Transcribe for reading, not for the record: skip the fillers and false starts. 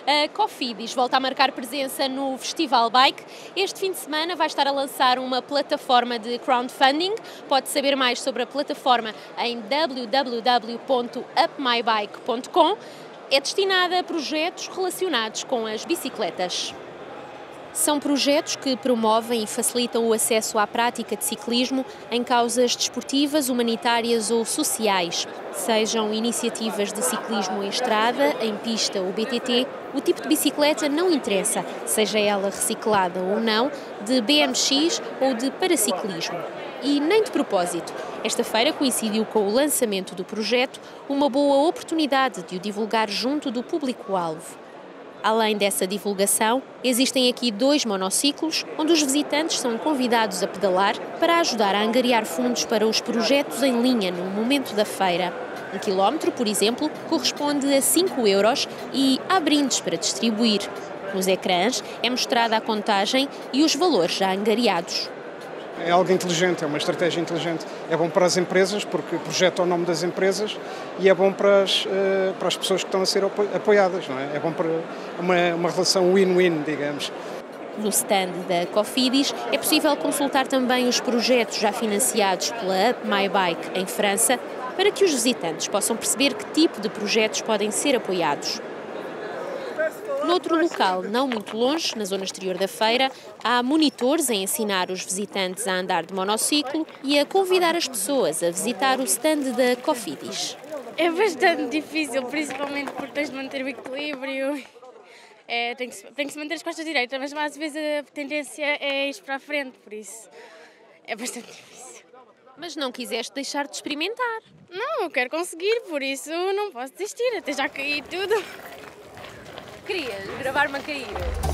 A Cofidis volta a marcar presença no Festival Bike. Este fim de semana vai estar a lançar uma plataforma de crowdfunding. Pode saber mais sobre a plataforma em www.upmybike.com. É destinada a projetos relacionados com as bicicletas. São projetos que promovem e facilitam o acesso à prática de ciclismo em causas desportivas, humanitárias ou sociais. Sejam iniciativas de ciclismo em estrada, em pista ou BTT, o tipo de bicicleta não interessa, seja ela reciclada ou não, de BMX ou de paraciclismo. E nem de propósito. Esta feira coincidiu com o lançamento do projeto, uma boa oportunidade de o divulgar junto do público-alvo. Além dessa divulgação, existem aqui 2 monociclos, onde os visitantes são convidados a pedalar para ajudar a angariar fundos para os projetos em linha no momento da feira. 1 quilómetro, por exemplo, corresponde a 5 euros e há brindes para distribuir. Nos ecrãs é mostrada a contagem e os valores já angariados. É algo inteligente, é uma estratégia inteligente. É bom para as empresas, porque projeta o nome das empresas, e é bom para as pessoas que estão a ser apoiadas, não é? É bom para uma relação win-win, digamos. No stand da Cofidis é possível consultar também os projetos já financiados pela Up My Bike em França, para que os visitantes possam perceber que tipo de projetos podem ser apoiados. Noutro local, não muito longe, na zona exterior da feira, há monitores a ensinar os visitantes a andar de monociclo e a convidar as pessoas a visitar o stand da Cofidis. É bastante difícil, principalmente porque tens de manter o equilíbrio. Tem que se manter as costas direitas, mas às vezes a tendência é ir para a frente, por isso é bastante difícil. Mas não quiseste deixar de experimentar? Não, eu quero conseguir, por isso não posso desistir, até já caí tudo. Querias gravar-me a cair?